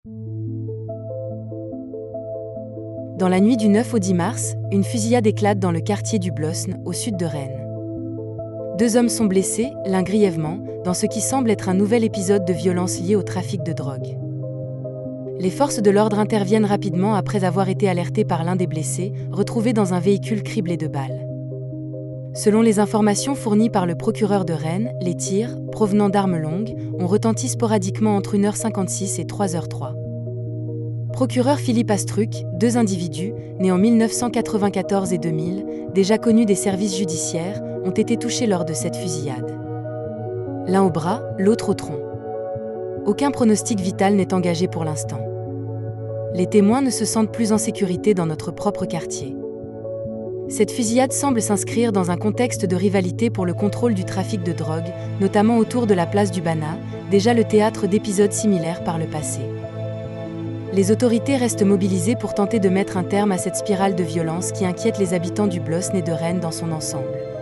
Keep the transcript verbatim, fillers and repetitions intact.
Dans la nuit du neuf au dix mars, une fusillade éclate dans le quartier du Blosne, au sud de Rennes. Deux hommes sont blessés, l'un grièvement, dans ce qui semble être un nouvel épisode de violence lié au trafic de drogue. Les forces de l'ordre interviennent rapidement après avoir été alertées par l'un des blessés, retrouvé dans un véhicule criblé de balles. Selon les informations fournies par le procureur de Rennes, les tirs, provenant d'armes longues, ont retenti sporadiquement entre une heure cinquante-six et trois heures trois. Procureur Philippe Astruc, deux individus, nés en mille neuf cent quatre-vingt-quatorze et deux mille, déjà connus des services judiciaires, ont été touchés lors de cette fusillade. L'un au bras, l'autre au tronc. Aucun pronostic vital n'est engagé pour l'instant. Les témoins ne se sentent plus en sécurité dans notre propre quartier. Cette fusillade semble s'inscrire dans un contexte de rivalité pour le contrôle du trafic de drogue, notamment autour de la place du Banat, déjà le théâtre d'épisodes similaires par le passé. Les autorités restent mobilisées pour tenter de mettre un terme à cette spirale de violence qui inquiète les habitants du Blosne et de Rennes dans son ensemble.